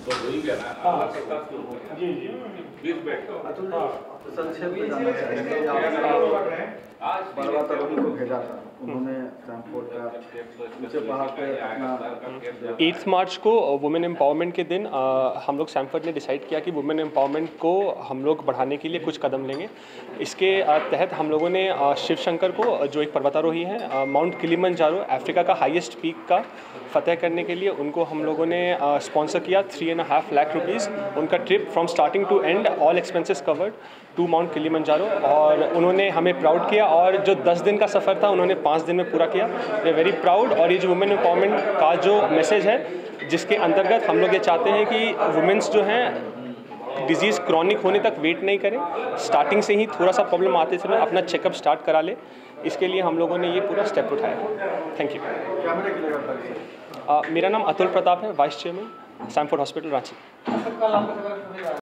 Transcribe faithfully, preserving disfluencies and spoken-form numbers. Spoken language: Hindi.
तो वही गया ना हाँ आपके साथ जी जी बीस बैठ अतुल हाँ जी, संक्षेप में जानना चाहेंगे आपने आज पर्वतारोही को भेजा था, उन्होंने सैमफोर्ड का ऊंचे पहाड़ पे अपना एट्थ मार्च को वुमेन एम्पावरमेंट के दिन आ, हम लोग सैमफोर्ड ने डिसाइड किया कि वुमेन एम्पावरमेंट को हम लोग बढ़ाने के लिए कुछ कदम लेंगे। इसके आ, तहत हम लोगों ने आ, शिव शंकर को, जो एक पर्वतारोही है, माउंट किलिमंजारो अफ्रीका का हाईएस्ट पीक का फतेह करने के लिए उनको हम लोगों ने स्पॉन्सर किया three and half lakh rupees. उनका trip from starting to end all expenses covered to Mount Kilimanjaro, और उन्होंने हमें प्राउड किया। और जो दस दिन का सफ़र था उन्होंने पाँच दिन में पूरा किया। वे वेरी प्राउड। और ये जो वुमेन एम्पावरमेंट का जो मैसेज है, जिसके अंतर्गत हम लोग ये चाहते हैं कि वुमेन्स जो हैं डिजीज़ क्रॉनिक होने तक वेट नहीं करें, स्टार्टिंग से ही थोड़ा सा प्रॉब्लम आते समय अपना चेकअप स्टार्ट करा ले। इसके लिए हम लोगों ने ये पूरा स्टेप उठाया। Thank you. कैमरे के लिए मेरा नाम अतुल प्रताप है, vice chairman Samford hospital Ranchi.